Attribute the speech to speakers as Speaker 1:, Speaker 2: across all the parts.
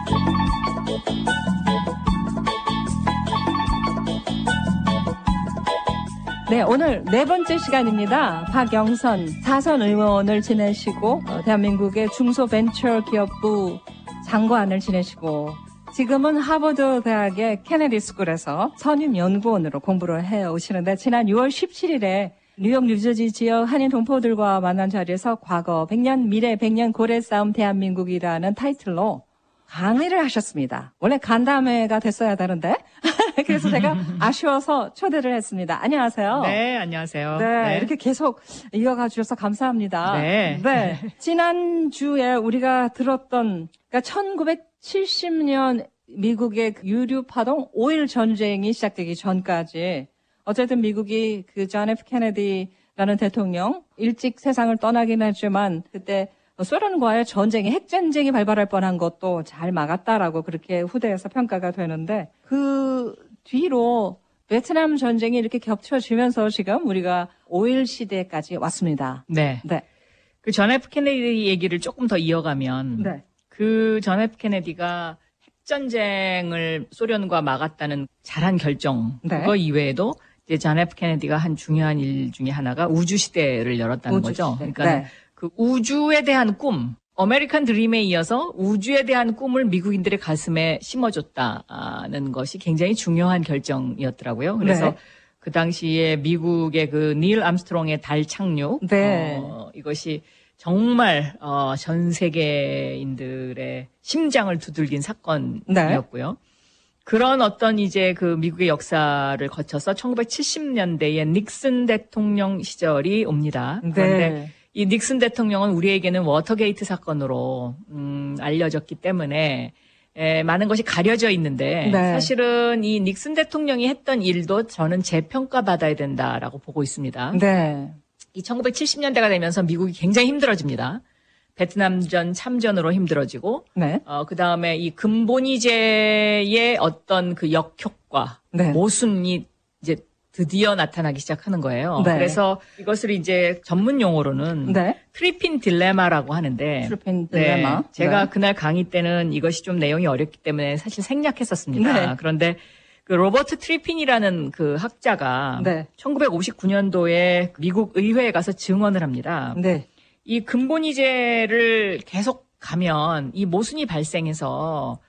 Speaker 1: 네, 오늘 네 번째 시간입니다. 박영선 4선 의원을 지내시고 대한민국의 중소벤처기업부 장관을 지내시고 지금은 하버드 대학의 케네디 스쿨에서 선임연구원으로 공부를 해오시는데 지난 6월 17일에 뉴욕, 뉴저지 지역 한인 동포들과 만난 자리에서 과거 100년, 미래 100년 고래 싸움 대한민국이라는 타이틀로 강의를 하셨습니다. 원래 간담회가 됐어야 되는데 그래서 제가 아쉬워서 초대를 했습니다. 안녕하세요.
Speaker 2: 네, 안녕하세요.
Speaker 1: 네, 이렇게 계속 이어가 주셔서 감사합니다.
Speaker 2: 네.
Speaker 1: 지난주에 우리가 들었던, 그러니까 1970년 미국의 유류 파동 5.1 전쟁이 시작되기 전까지 어쨌든 미국이 그 존 F 케네디라는 대통령 일찍 세상을 떠나긴 했지만 그때 소련과의 전쟁이 핵전쟁이 발발할 뻔한 것도 잘 막았다라고 그렇게 후대에서 평가가 되는데 그 뒤로 베트남 전쟁이 이렇게 겹쳐지면서 지금 우리가 5.1 시대까지 왔습니다.
Speaker 2: 네. 그 존 F 케네디 얘기를 조금 더 이어가면 그 존 F 케네디가 핵전쟁을 소련과 막았다는 잘한 결정 그거 이외에도 이제 존 F 케네디가 한 중요한 일 중에 하나가 우주 시대를 열었다는 거죠. 그러니까 그 우주에 대한 꿈, 아메리칸 드림에 이어서 우주에 대한 꿈을 미국인들의 가슴에 심어줬다는 것이 굉장히 중요한 결정이었더라고요. 그래서 그 당시에 미국의 그 닐 암스트롱의 달 착륙, 이것이 정말 전 세계인들의 심장을 두들긴 사건이었고요. 그런 어떤 이제 그 미국의 역사를 거쳐서 1970년대에 닉슨 대통령 시절이 옵니다. 그런데 이 닉슨 대통령은 우리에게는 워터게이트 사건으로 알려졌기 때문에 많은 것이 가려져 있는데 사실은 이 닉슨 대통령이 했던 일도 저는 재평가받아야 된다라고 보고 있습니다. 이 1970년대가 되면서 미국이 굉장히 힘들어집니다. 베트남전 참전으로 힘들어지고 그다음에 이 근본이제의 어떤 그 역효과, 모순이 이제 드디어 나타나기 시작하는 거예요. 그래서 이것을 이제 전문 용어로는 트리핀 딜레마라고 하는데
Speaker 1: 트리핀 딜레마.
Speaker 2: 제가 그날 강의 때는 이것이 좀 내용이 어렵기 때문에 사실 생략했었습니다. 그런데 그 로버트 트리핀이라는 그 학자가 1959년도에 미국 의회에 가서 증언을 합니다. 이 근본이제를 계속 가면 이 모순이 발생해서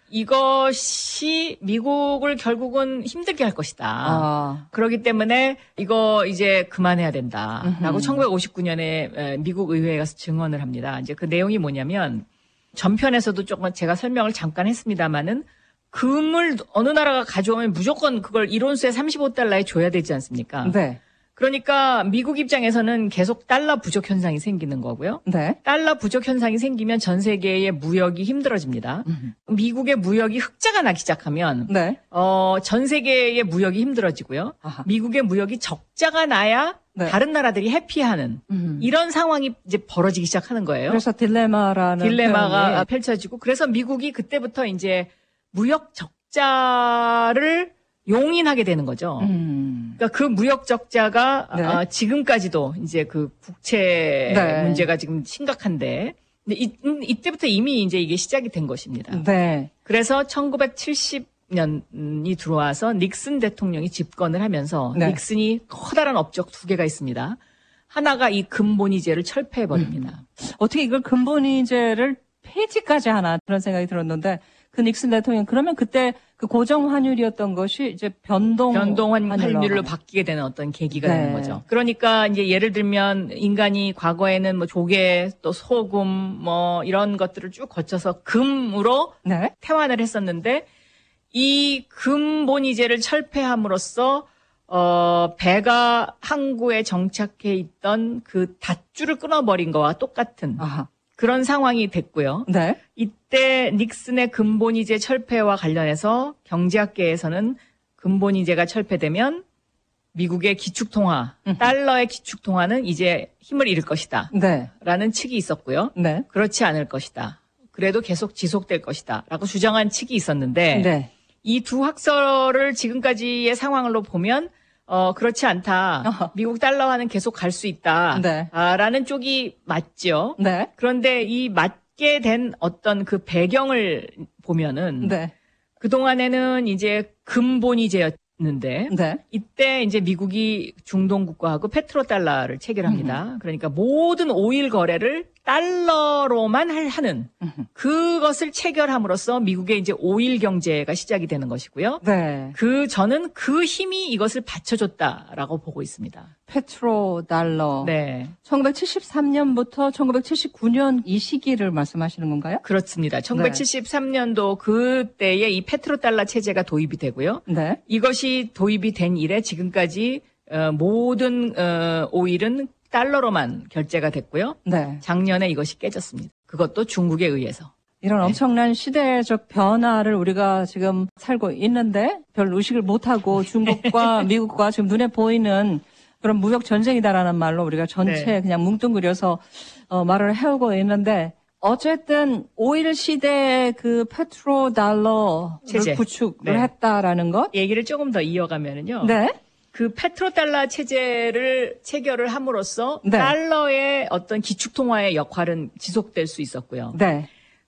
Speaker 2: 이것이 미국을 결국은 힘들게 할 것이다. 그렇기 때문에 이거 이제 그만해야 된다라고 1959년에 미국 의회에 가서 증언을 합니다. 이제 그 내용이 뭐냐면 전편에서도 조금 제가 설명을 잠깐 했습니다마는 금을 어느 나라가 가져오면 무조건 그걸 1온스에 35달러에 줘야 되지 않습니까? 그러니까 미국 입장에서는 계속 달러 부족 현상이 생기는 거고요. 달러 부족 현상이 생기면 전 세계의 무역이 힘들어집니다. 미국의 무역이 흑자가 나기 시작하면 전 세계의 무역이 힘들어지고요. 미국의 무역이 적자가 나야 다른 나라들이 해피하는 이런 상황이 이제 벌어지기 시작하는 거예요.
Speaker 1: 그래서 딜레마가
Speaker 2: 펼쳐지고 그래서 미국이 그때부터 이제 무역 적자를 용인하게 되는 거죠. 그러니까 그 무역 적자가 지금까지도 이제 그 국채 문제가 지금 심각한데 근데 이때부터 이미 이제 이게 시작이 된 것입니다. 그래서 1970년이 들어와서 닉슨 대통령이 집권을 하면서 닉슨이 커다란 업적 두 개가 있습니다. 하나가 이 근본이제를 철폐해 버립니다.
Speaker 1: 어떻게 이걸 근본이제를 폐지까지 하나 그런 생각이 들었는데 그 닉슨 대통령 그러면 그때 그 고정 환율이었던 것이 이제 변동
Speaker 2: 환율로 바뀌게 되는 어떤 계기가 되는 거죠. 그러니까 이제 예를 들면 인간이 과거에는 뭐 조개 또 소금 뭐 이런 것들을 쭉 거쳐서 금으로 태환을 했었는데 이 근본이제를 철폐함으로써 배가 항구에 정착해 있던 그 닷줄을 끊어버린 거와 똑같은 그런 상황이 됐고요. 이때 닉슨의 근본이제 철폐와 관련해서 경제학계에서는 근본이제가 철폐되면 미국의 기축통화, 달러의 기축통화는 이제 힘을 잃을 것이다. 라는 측이 있었고요. 그렇지 않을 것이다. 그래도 계속 지속될 것이다. 라고 주장한 측이 있었는데 이 두 학설을 지금까지의 상황으로 보면 그렇지 않다. 미국 달러화는 계속 갈 수 있다. 라는 쪽이 맞죠. 그런데 이 맞게 된 어떤 그 배경을 보면은
Speaker 1: 네.
Speaker 2: 그동안에는 이제 근본위제였는데
Speaker 1: 네.
Speaker 2: 이때 이제 미국이 중동 국가하고 페트로달러를 체결합니다. 그러니까 모든 오일 거래를 달러로만 하는 그것을 체결함으로써 미국의 이제 오일 경제가 시작이 되는 것이고요.
Speaker 1: 네.
Speaker 2: 저는 그 힘이 이것을 받쳐줬다라고 보고 있습니다.
Speaker 1: 페트로달러.
Speaker 2: 네.
Speaker 1: 1973년부터 1979년 이 시기를 말씀하시는 건가요?
Speaker 2: 그렇습니다. 1973년도 그때에 이 페트로달러 체제가 도입이 되고요.
Speaker 1: 네.
Speaker 2: 이것이 도입이 된 이래 지금까지 모든 오일은 달러로만 결제가 됐고요.
Speaker 1: 네.
Speaker 2: 작년에 이것이 깨졌습니다. 그것도 중국에 의해서.
Speaker 1: 이런 엄청난 시대적 변화를 우리가 지금 살고 있는데 별 의식을 못하고 중국과 미국과 지금 눈에 보이는 그런 무역 전쟁이다라는 말로 우리가 전체 그냥 뭉뚱그려서 말을 해오고 있는데 어쨌든 오일 시대의 그 페트로달러를
Speaker 2: 체제.
Speaker 1: 구축을 했다라는 것.
Speaker 2: 얘기를 조금 더 이어가면은요.
Speaker 1: 네.
Speaker 2: 그 페트로달러 체제를 체결을 함으로써 달러의 어떤 기축통화의 역할은 지속될 수 있었고요.
Speaker 1: 네.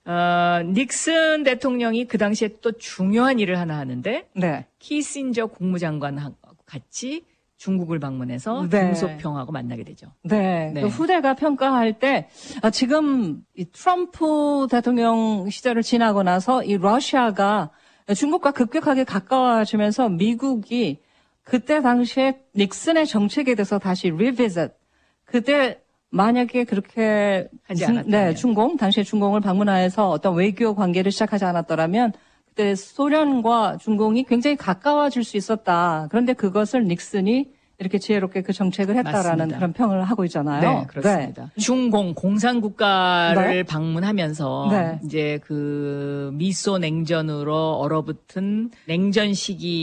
Speaker 2: 닉슨 대통령이 그 당시에 또 중요한 일을 하나 하는데 키신저 국무장관하고 같이 중국을 방문해서 중소평하고 만나게 되죠.
Speaker 1: 네. 그 후대가 평가할 때 지금 이 트럼프 대통령 시절을 지나고 나서 이 러시아가 중국과 급격하게 가까워지면서 미국이 그때 당시에 닉슨의 정책에 대해서 다시 revisit. 그때 만약에 그렇게
Speaker 2: 하지 않았다면.
Speaker 1: 당시에 중공을 방문하여서 어떤 외교 관계를 시작하지 않았더라면 그때 소련과 중공이 굉장히 가까워질 수 있었다. 그런데 그것을 닉슨이 이렇게 지혜롭게 그 정책을 했다라는
Speaker 2: 맞습니다.
Speaker 1: 그런 평을 하고 있잖아요.
Speaker 2: 네, 그렇습니다. 중공 공산국가를 방문하면서 이제 그 미소 냉전으로 얼어붙은 냉전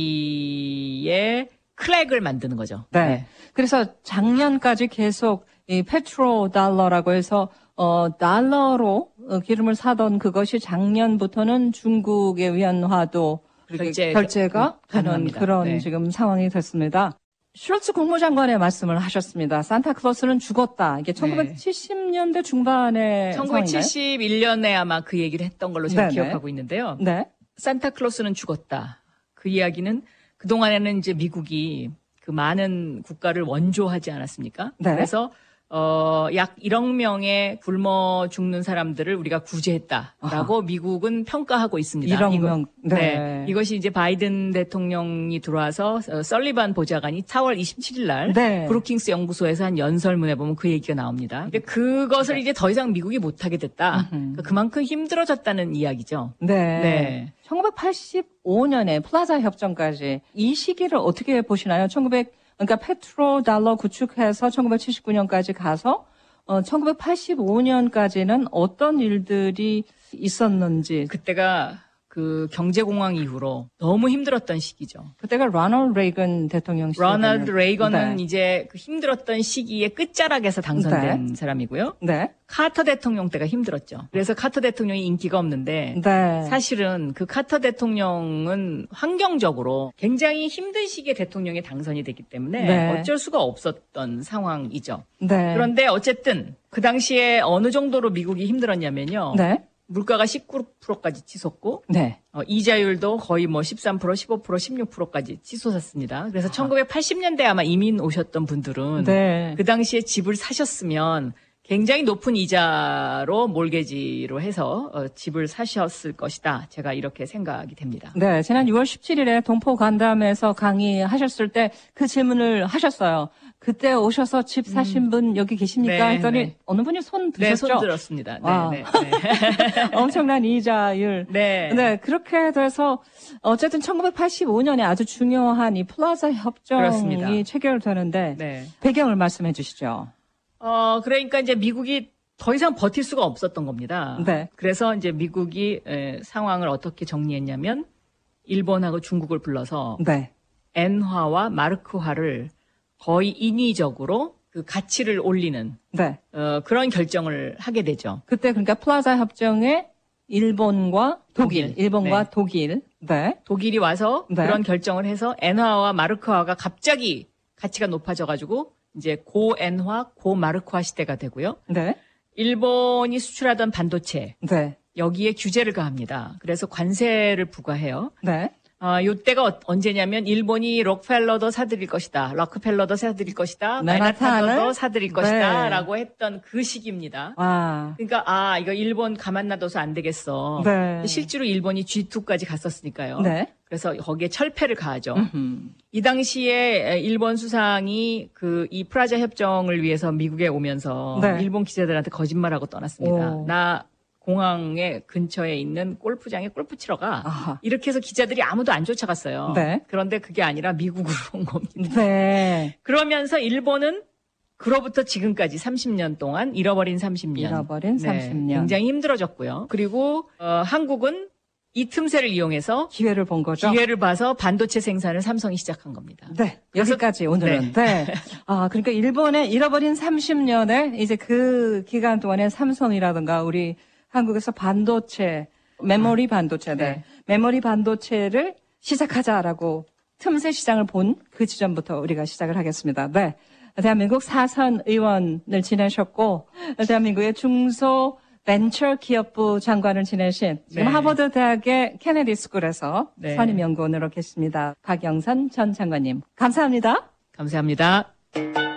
Speaker 2: 시기에 클랙을 만드는 거죠.
Speaker 1: 네. 그래서 작년까지 계속 이 페트로달러라고 해서 달러로 기름을 사던 그것이 작년부터는 중국의 위안화도 결제가 되는 그런 지금 상황이 됐습니다. 슐츠 국무장관의 말씀을 하셨습니다. 산타클로스는 죽었다. 이게 1970년대 중반의
Speaker 2: 1971년에 아마 그 얘기를 했던 걸로 제가 기억하고 있는데요. 산타클로스는 죽었다. 그 이야기는 그동안에는 이제 미국이 그 많은 국가를 원조하지 않았습니까? 그래서 약 1억 명의 굶어 죽는 사람들을 우리가 구제했다라고 미국은 평가하고 있습니다.
Speaker 1: 1억 명.
Speaker 2: 이것이 이제 바이든 대통령이 들어와서 설리반 보좌관이 4월 27일 날 브루킹스 연구소에서 한 연설문에 보면 그 얘기가 나옵니다. 근데 그것을 이제 더 이상 미국이 못하게 됐다. 그러니까 그만큼 힘들어졌다는 이야기죠.
Speaker 1: 1985년에 플라자 협정까지 이 시기를 어떻게 보시나요? 그러니까 페트로달러 구축해서 1979년까지 가서 1985년까지는 어떤 일들이 있었는지.
Speaker 2: 그때가 그 경제공황 이후로 너무 힘들었던 시기죠.
Speaker 1: 그때가 로널드 레이건 대통령 시절.
Speaker 2: 로널드 레이건은 이제 그 힘들었던 시기의 끝자락에서 당선된 사람이고요. 카터 대통령 때가 힘들었죠. 그래서 카터 대통령이 인기가 없는데 사실은 그 카터 대통령은 환경적으로 굉장히 힘든 시기에 대통령이 당선이 됐기 때문에 어쩔 수가 없었던 상황이죠. 그런데 어쨌든 그 당시에 어느 정도로 미국이 힘들었냐면요. 물가가 19%까지 치솟고 이자율도 거의 뭐 13%, 15%, 16%까지 치솟았습니다. 그래서 1980년대 아마 이민 오셨던 분들은 그 당시에 집을 사셨으면 굉장히 높은 이자로 몰개지로 해서 집을 사셨을 것이다. 제가 이렇게 생각이 됩니다.
Speaker 1: 지난 6월 17일에 동포 간담회에서 강의하셨을 때 그 질문을 하셨어요. 그때 오셔서 집 사신 분 여기 계십니까? 했더니 어느 분이 손 드셨죠?
Speaker 2: 손 들었습니다.
Speaker 1: 엄청난 이자율. 그렇게 돼서 어쨌든 1985년에 아주 중요한 이 플라자 협정이 체결되는데 배경을 말씀해 주시죠.
Speaker 2: 그러니까 이제 미국이 더 이상 버틸 수가 없었던 겁니다. 그래서 이제 미국이 상황을 어떻게 정리했냐면 일본하고 중국을 불러서 엔화와 마르크화를 거의 인위적으로 그 가치를 올리는 그런 결정을 하게 되죠.
Speaker 1: 그때 그러니까 플라자 협정에 일본과 독일. 독일이
Speaker 2: 와서 그런 결정을 해서 엔화와 마르크화가 갑자기 가치가 높아져가지고 이제 고엔화, 고마르크화 시대가 되고요. 일본이 수출하던 반도체, 여기에 규제를 가합니다. 그래서 관세를 부과해요.
Speaker 1: 네.
Speaker 2: 요때가 언제냐면 일본이 록펠러도 사들일 것이다. 록펠러도 사들일 것이다. 맨하탄도 사들일 것이다.
Speaker 1: 네.
Speaker 2: 라고 했던 그 시기입니다.
Speaker 1: 아.
Speaker 2: 그러니까 이거 일본 가만 놔둬서 안 되겠어.
Speaker 1: 네.
Speaker 2: 실제로 일본이 G2까지 갔었으니까요.
Speaker 1: 네.
Speaker 2: 그래서 거기에 철폐를 가하죠. 이 당시에 일본 수상이 이 프라자 협정을 위해서 미국에 오면서
Speaker 1: 네.
Speaker 2: 일본 기자들한테 거짓말하고 떠났습니다.
Speaker 1: 오.
Speaker 2: 나 공항에 근처에 있는 골프장에 골프 치러 가.
Speaker 1: 아하.
Speaker 2: 이렇게 해서 기자들이 아무도 안 쫓아갔어요.
Speaker 1: 네.
Speaker 2: 그런데 그게 아니라 미국으로 온 겁니다.
Speaker 1: 네.
Speaker 2: 그러면서 일본은 그로부터 지금까지 30년 동안 잃어버린 30년.
Speaker 1: 잃어버린 30년.
Speaker 2: 굉장히 힘들어졌고요. 그리고 한국은 이 틈새를 이용해서
Speaker 1: 기회를 본 거죠.
Speaker 2: 기회를 봐서 반도체 생산을 삼성이 시작한 겁니다.
Speaker 1: 네. 여기까지 오늘은. 네. 그러니까 일본의 잃어버린 30년에 이제 그 기간 동안에 삼성이라든가 우리 한국에서 반도체, 메모리 반도체, 네. 메모리 반도체를 시작하자라고 틈새 시장을 본 그 지점부터 우리가 시작을 하겠습니다. 네. 대한민국 4선 의원을 지내셨고, 대한민국의 중소 벤처 기업부 장관을 지내신 지금
Speaker 2: 네.
Speaker 1: 하버드 대학의 케네디 스쿨에서
Speaker 2: 네.
Speaker 1: 선임연구원으로 계십니다. 박영선 전 장관님, 감사합니다.
Speaker 2: 감사합니다.